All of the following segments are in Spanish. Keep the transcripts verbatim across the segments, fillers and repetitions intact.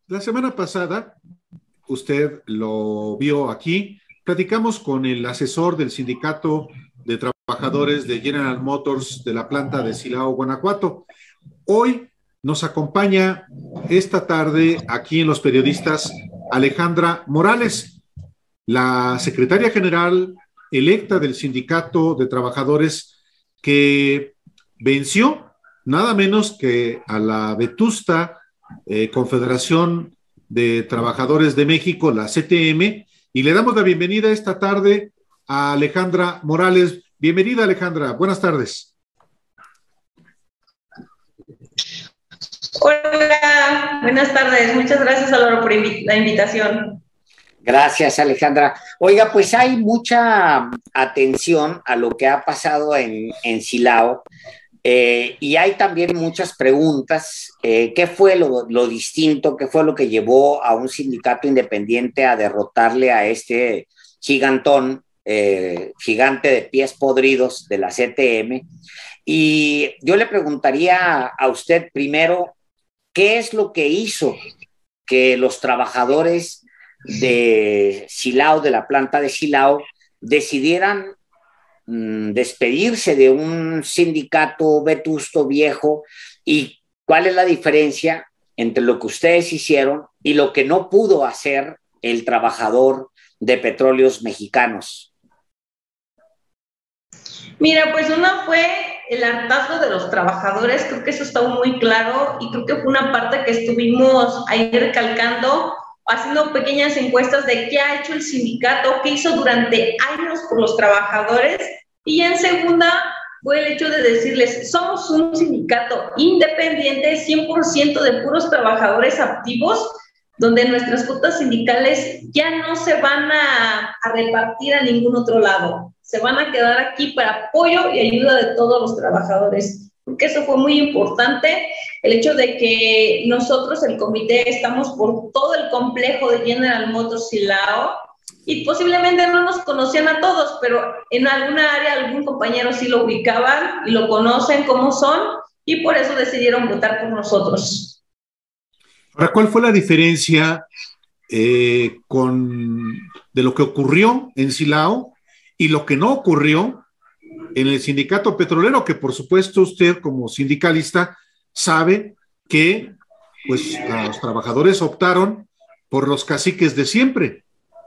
La semana pasada, usted lo vio aquí, platicamos con el asesor del Sindicato de Trabajadores de General Motors de la planta de Silao, Guanajuato. Hoy nos acompaña esta tarde aquí en Los Periodistas Alejandra Morales, la secretaria general electa del Sindicato de Trabajadores que venció nada menos que a la vetusta eh, Confederación de Trabajadores de México, la C T M, y le damos la bienvenida esta tarde a Alejandra Morales. Bienvenida, Alejandra. Buenas tardes. Hola, buenas tardes. Muchas gracias, Álvaro, por invi- la invitación. Gracias, Alejandra. Oiga, pues hay mucha atención a lo que ha pasado en, en Silao eh, y hay también muchas preguntas. Eh, ¿Qué fue lo, lo distinto? ¿Qué fue lo que llevó a un sindicato independiente a derrotarle a este gigantón, eh, gigante de pies podridos de la C T M? Y yo le preguntaría a usted primero, ¿qué es lo que hizo que los trabajadores de Silao, de la planta de Silao, decidieran mmm, despedirse de un sindicato vetusto viejo? ¿Y cuál es la diferencia entre lo que ustedes hicieron y lo que no pudo hacer el trabajador de Petróleos Mexicanos? Mira, pues una fue el hartazgo de los trabajadores, creo que eso está muy claro y creo que fue una parte que estuvimos ahí recalcando, haciendo pequeñas encuestas de qué ha hecho el sindicato, qué hizo durante años por los trabajadores, y en segunda fue el hecho de decirles, somos un sindicato independiente, cien por ciento de puros trabajadores activos, donde nuestras cuotas sindicales ya no se van a, a repartir a ningún otro lado, se van a quedar aquí para apoyo y ayuda de todos los trabajadores, porque eso fue muy importante, el hecho de que nosotros, el comité, estamos por todo el complejo de General Motors Silao, y posiblemente no nos conocían a todos, pero en alguna área algún compañero sí lo ubicaban y lo conocen cómo son, y por eso decidieron votar por nosotros. Ahora, ¿cuál fue la diferencia eh, con, de lo que ocurrió en Silao y lo que no ocurrió en el sindicato petrolero? Que por supuesto usted como sindicalista sabe que pues los trabajadores optaron por los caciques de siempre.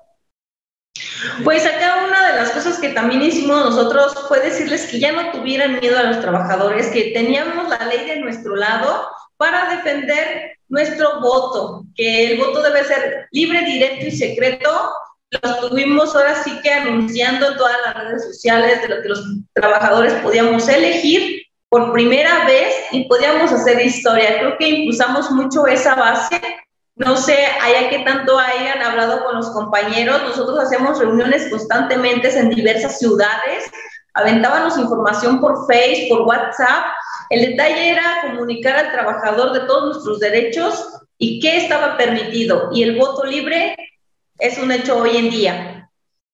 Pues acá una de las cosas que también hicimos nosotros fue decirles que ya no tuvieran miedo a los trabajadores, que teníamos la ley de nuestro lado para defender nuestro voto, que el voto debe ser libre, directo y secreto. Lo estuvimos ahora sí que anunciando en todas las redes sociales de lo que los trabajadores podíamos elegir por primera vez y podíamos hacer historia. Creo que impulsamos mucho esa base. No sé, allá que tanto hayan hablado con los compañeros, nosotros hacemos reuniones constantemente en diversas ciudades, aventábamos información por Facebook, por WhatsApp. El detalle era comunicar al trabajador de todos nuestros derechos y qué estaba permitido. Y el voto libre es un hecho hoy en día.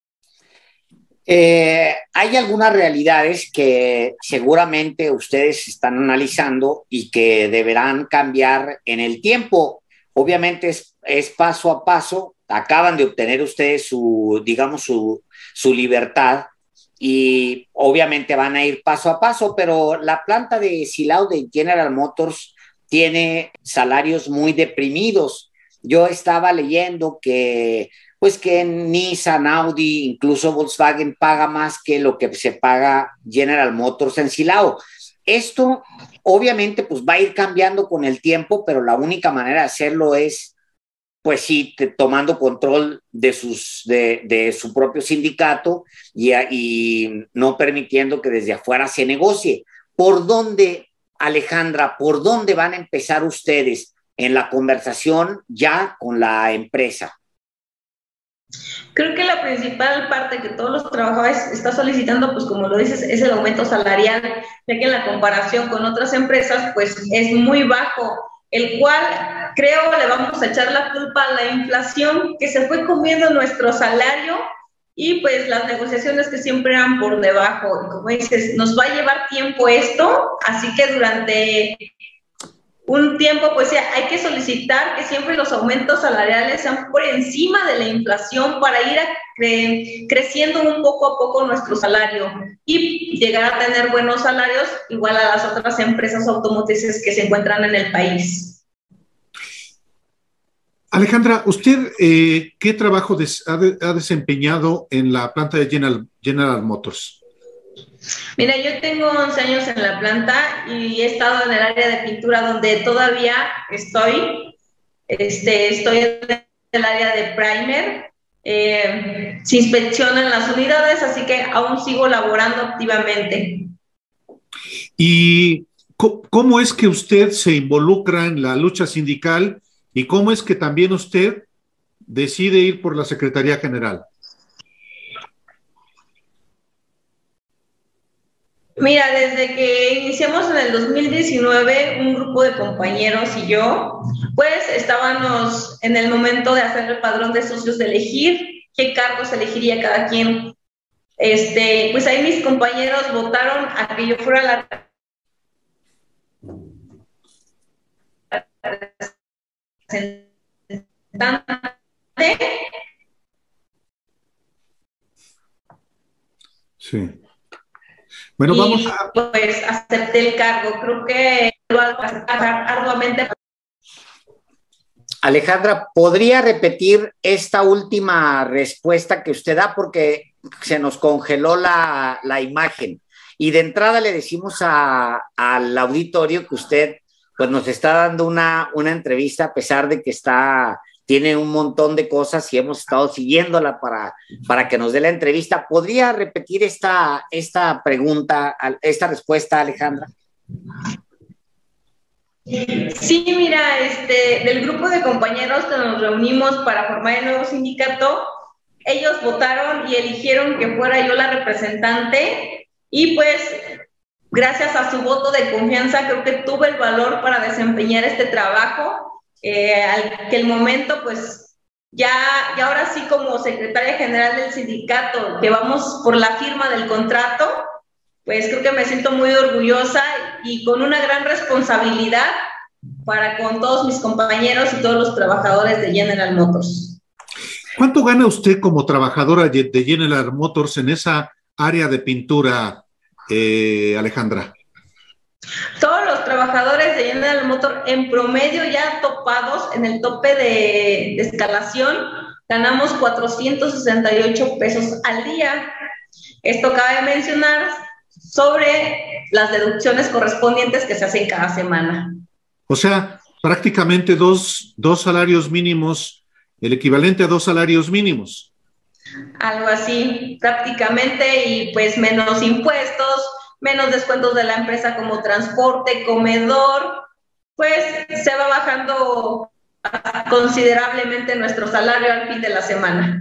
Eh, hay algunas realidades que seguramente ustedes están analizando y que deberán cambiar en el tiempo. Obviamente es, es paso a paso. Acaban de obtener ustedes su, digamos, su, su libertad y obviamente van a ir paso a paso, pero la planta de Silao de General Motors tiene salarios muy deprimidos. Yo estaba leyendo que pues que Nissan, Audi, incluso Volkswagen paga más que lo que se paga General Motors en Silao. Esto obviamente pues va a ir cambiando con el tiempo, pero la única manera de hacerlo es pues sí, te, tomando control de, sus, de, de su propio sindicato y, y no permitiendo que desde afuera se negocie. ¿Por dónde, Alejandra, por dónde van a empezar ustedes en la conversación ya con la empresa? Creo que la principal parte que todos los trabajadores están solicitando, pues como lo dices, es el aumento salarial, ya que en la comparación con otras empresas, pues es muy bajo, el cual creo le vamos a echar la culpa a la inflación que se fue comiendo nuestro salario y pues las negociaciones que siempre eran por debajo. Y como dices, nos va a llevar tiempo esto, así que durante un tiempo, pues hay que solicitar que siempre los aumentos salariales sean por encima de la inflación para ir a cre creciendo un poco a poco nuestro salario y llegar a tener buenos salarios igual a las otras empresas automotrices que se encuentran en el país. Alejandra, ¿usted eh, qué trabajo des ha, de ha desempeñado en la planta de General, General Motors? Mira, yo tengo once años en la planta y he estado en el área de pintura donde todavía estoy. Este, estoy en el área de primer. Eh, se inspeccionan las unidades, así que aún sigo laborando activamente. ¿Y cómo es que usted se involucra en la lucha sindical y cómo es que también usted decide ir por la Secretaría General? Mira, desde que iniciamos en el dos mil diecinueve, un grupo de compañeros y yo, pues estábamos en el momento de hacer el padrón de socios, de elegir qué cargos elegiría cada quien. Este, pues ahí mis compañeros votaron a que yo fuera la representante. Sí. Bueno, y, vamos a... pues acepté el cargo. Creo que lo hago arduamente. Alejandra, ¿podría repetir esta última respuesta que usted da? Porque se nos congeló la, la imagen. Y de entrada le decimos a, al auditorio que usted pues, nos está dando una, una entrevista a pesar de que está... tiene un montón de cosas y hemos estado siguiéndola para, para que nos dé la entrevista. ¿Podría repetir esta, esta pregunta, esta respuesta, Alejandra? Sí, mira, este, del grupo de compañeros que nos reunimos para formar el nuevo sindicato, ellos votaron y eligieron que fuera yo la representante y pues gracias a su voto de confianza creo que tuve el valor para desempeñar este trabajo. Eh, al que el momento, pues, ya, ya ahora sí como secretaria general del sindicato, que vamos por la firma del contrato, pues creo que me siento muy orgullosa y con una gran responsabilidad para con todos mis compañeros y todos los trabajadores de General Motors. ¿Cuánto gana usted como trabajadora de General Motors en esa área de pintura, eh, Alejandra? Todos los trabajadores de General Motors en promedio ya topados en el tope de, de escalación, ganamos cuatrocientos sesenta y ocho pesos al día. Esto cabe mencionar sobre las deducciones correspondientes que se hacen cada semana. O sea, prácticamente dos, dos salarios mínimos, el equivalente a dos salarios mínimos. Algo así, prácticamente, y pues menos impuestos, menos descuentos de la empresa como transporte, comedor, pues se va bajando considerablemente nuestro salario al fin de la semana.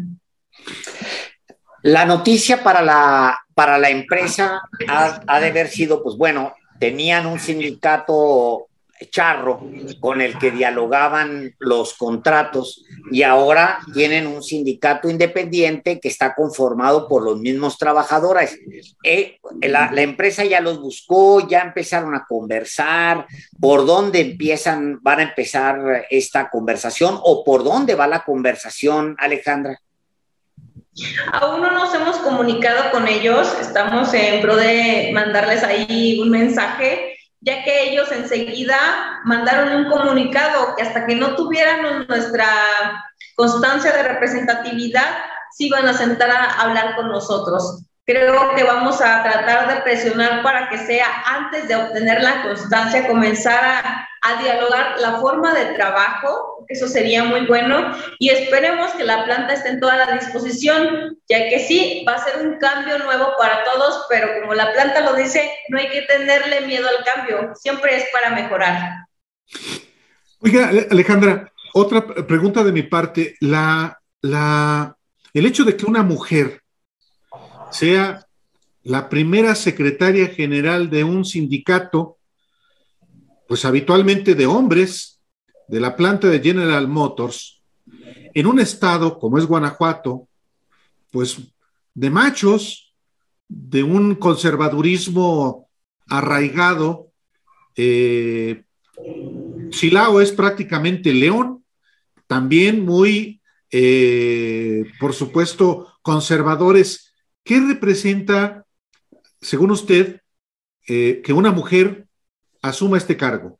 La noticia para la, para la empresa ha, ha de haber sido, pues bueno, tenían un sindicato charro con el que dialogaban los contratos y ahora tienen un sindicato independiente que está conformado por los mismos trabajadores. Eh, la, la empresa ya los buscó, ya empezaron a conversar. ¿Por dónde empiezan, van a empezar esta conversación o por dónde va la conversación, Alejandra? Aún no nos hemos comunicado con ellos, estamos en pro de mandarles ahí un mensaje, ya que ellos enseguida mandaron un comunicado que hasta que no tuvieran nuestra constancia de representatividad, se iban a sentar a hablar con nosotros. Creo que vamos a tratar de presionar para que sea antes de obtener la constancia, comenzar a, a dialogar la forma de trabajo, eso sería muy bueno, y esperemos que la planta esté en toda la disposición, ya que sí, va a ser un cambio nuevo para todos, pero como la planta lo dice, no hay que tenerle miedo al cambio, siempre es para mejorar. Oiga, Alejandra, otra pregunta de mi parte, la, la, el hecho de que una mujer sea la primera secretaria general de un sindicato, pues habitualmente de hombres, de la planta de General Motors, en un estado como es Guanajuato, pues de machos, de un conservadurismo arraigado, eh, Silao es prácticamente León, también muy, eh, por supuesto, conservadores. ¿Qué representa, según usted, eh, que una mujer asuma este cargo?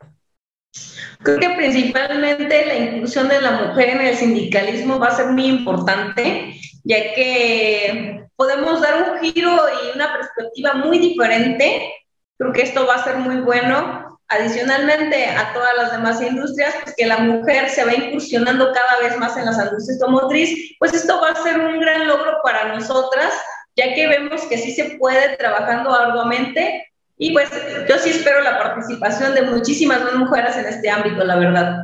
Creo que principalmente la inclusión de la mujer en el sindicalismo va a ser muy importante, ya que podemos dar un giro y una perspectiva muy diferente. Creo que esto va a ser muy bueno. Adicionalmente a todas las demás industrias, pues que la mujer se va incursionando cada vez más en las industrias automotriz, pues esto va a ser un gran logro para nosotras, ya que vemos que sí se puede trabajando arduamente. Y pues yo sí espero la participación de muchísimas más mujeres en este ámbito, la verdad.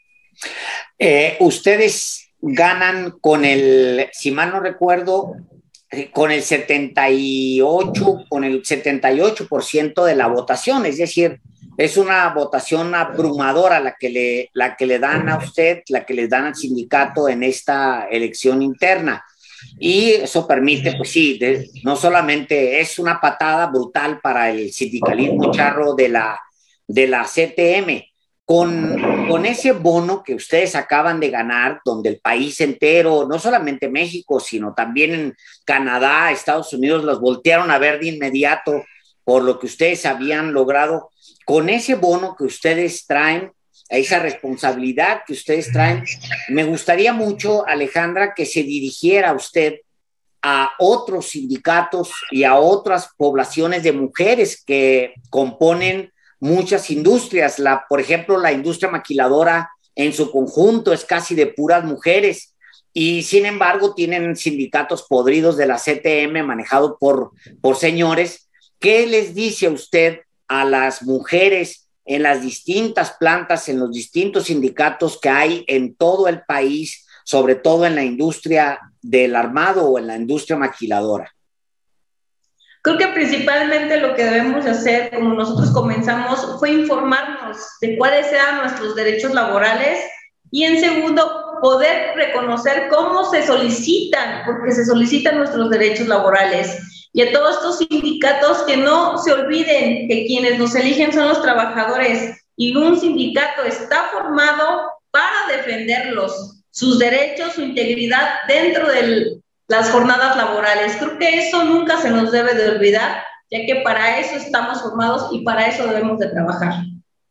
Eh, ustedes ganan con el, si mal no recuerdo, con el setenta y ocho, con el setenta y ocho por ciento de la votación, es decir, es una votación abrumadora la que le, la que le dan a usted, la que le dan al sindicato en esta elección interna. Y eso permite, pues sí, de, no solamente es una patada brutal para el sindicalismo charro de la, de la C T M, con, con ese bono que ustedes acaban de ganar, donde el país entero, no solamente México, sino también en Canadá, Estados Unidos, los voltearon a ver de inmediato por lo que ustedes habían logrado. Con ese bono que ustedes traen, esa responsabilidad que ustedes traen, me gustaría mucho, Alejandra, que se dirigiera usted a otros sindicatos y a otras poblaciones de mujeres que componen muchas industrias. La, por ejemplo, la industria maquiladora en su conjunto es casi de puras mujeres y sin embargo tienen sindicatos podridos de la C T M manejado por, por señores. ¿Qué les dice usted a las mujeres en las distintas plantas, en los distintos sindicatos que hay en todo el país, sobre todo en la industria del armado o en la industria maquiladora? Creo que principalmente lo que debemos hacer, como nosotros comenzamos, fue informarnos de cuáles eran nuestros derechos laborales y en segundo, poder reconocer cómo se solicitan, porque se solicitan nuestros derechos laborales. Y a todos estos sindicatos que no se olviden que quienes nos eligen son los trabajadores y un sindicato está formado para defenderlos, sus derechos, su integridad dentro de las jornadas laborales. Creo que eso nunca se nos debe de olvidar, ya que para eso estamos formados y para eso debemos de trabajar.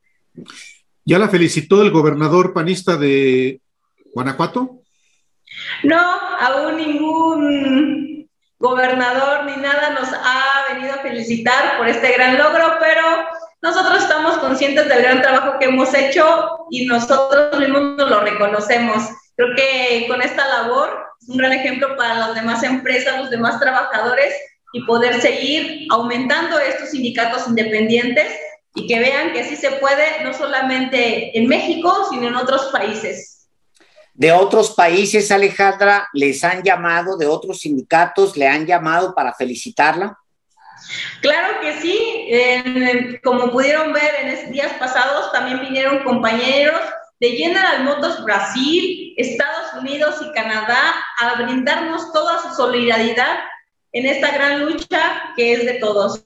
¿Ya la felicitó el gobernador panista de Guanajuato? No, aún ningún gobernador ni nada nos ha venido a felicitar por este gran logro, pero nosotros estamos conscientes del gran trabajo que hemos hecho y nosotros mismos lo reconocemos. Creo que con esta labor es un gran ejemplo para las demás empresas, los demás trabajadores y poder seguir aumentando estos sindicatos independientes y que vean que sí se puede, no solamente en México, sino en otros países. De otros países, Alejandra, ¿les han llamado, de otros sindicatos, le han llamado para felicitarla? Claro que sí, eh, como pudieron ver en estos días pasados, también vinieron compañeros de General Motors Brasil, Estados Unidos y Canadá a brindarnos toda su solidaridad en esta gran lucha que es de todos.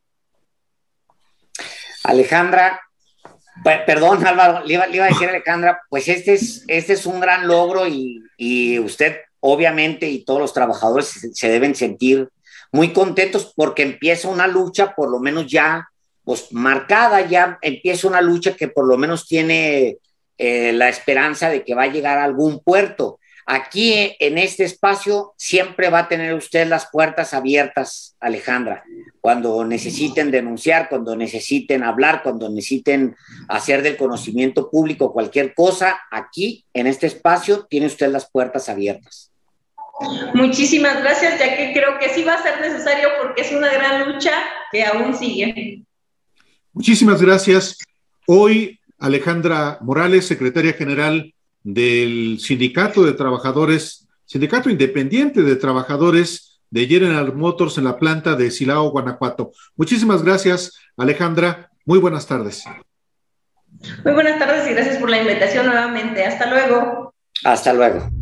Alejandra, perdón, Álvaro, le iba, le iba a decir a Alejandra, pues este es, este es un gran logro y, y usted obviamente y todos los trabajadores se, se deben sentir muy contentos porque empieza una lucha por lo menos ya pues marcada, ya empieza una lucha que por lo menos tiene eh, la esperanza de que va a llegar a algún puerto. Aquí en este espacio siempre va a tener usted las puertas abiertas, Alejandra, cuando necesiten denunciar, cuando necesiten hablar, cuando necesiten hacer del conocimiento público cualquier cosa, aquí en este espacio tiene usted las puertas abiertas. Muchísimas gracias, ya que creo que sí va a ser necesario porque es una gran lucha que aún sigue. Muchísimas gracias. Hoy Alejandra Morales, secretaria general del Sindicato de Trabajadores, Sindicato Independiente de Trabajadores de General Motors en la planta de Silao, Guanajuato. Muchísimas gracias, Alejandra. Muy buenas tardes. Muy buenas tardes y gracias por la invitación nuevamente. Hasta luego. Hasta luego.